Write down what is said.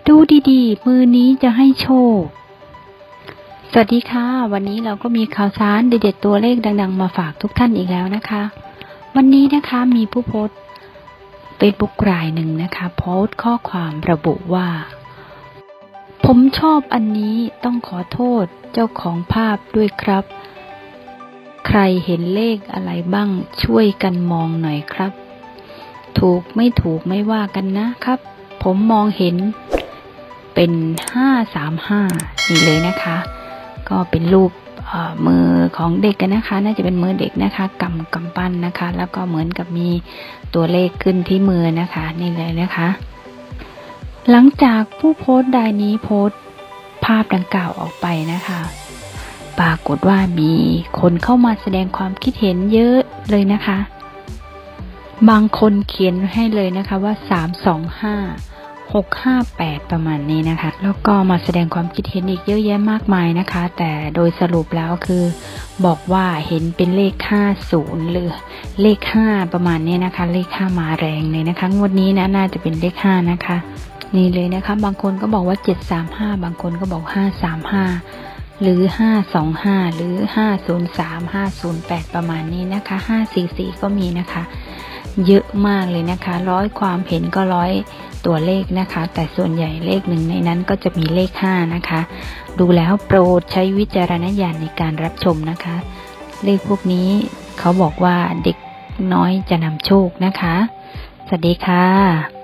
ดูดีๆมือนี้จะให้โชคสวัสดีค่ะวันนี้เราก็มีข่าวสารเด็ดๆตัวเลขดังๆมาฝากทุกท่านอีกแล้วนะคะวันนี้นะคะมีผู้โพสต์เฟซบุ๊กรายหนึ่งนะคะโพสต์ข้อความระบุว่าผมชอบอันนี้ต้องขอโทษเจ้าของภาพด้วยครับใครเห็นเลขอะไรบ้างช่วยกันมองหน่อยครับถูกไม่ถูกไม่ว่ากันนะครับผมมองเห็นเป็น535นี่เลยนะคะก็เป็นรูปมือของเด็กกันนะคะน่าจะเป็นมือเด็กนะคะกำปั้นนะคะแล้วก็เหมือนกับมีตัวเลขขึ้นที่มือนะคะนี่เลยนะคะหลังจากผู้โพสต์รายนี้โพสต์ภาพดังกล่าวออกไปนะคะปรากฏว่ามีคนเข้ามาแสดงความคิดเห็นเยอะเลยนะคะบางคนเขียนให้เลยนะคะว่า325 658ประมาณนี้นะคะแล้วก็มาแสดงความคิดเห็นอีกเยอะแยะมากมายนะคะแต่โดยสรุปแล้วคือบอกว่าเห็นเป็นเลข50หรือเลข5ประมาณนี้นะคะเลข5มาแรงเลยนะคะงวดนี้นะน่าจะเป็นเลข5นะคะนี่เลยนะคะบางคนก็บอกว่า735บางคนก็บอก535หรือ525หรือ503 508ประมาณนี้นะคะ544ก็มีนะคะเยอะมากเลยนะคะ100ความเห็นก็100ตัวเลขนะคะแต่ส่วนใหญ่เลขหนึ่งในนั้นก็จะมีเลข5นะคะดูแล้วโปรดใช้วิจารณญาณในการรับชมนะคะเลขพวกนี้เขาบอกว่าเด็กน้อยจะนำโชคนะคะสวัสดีค่ะ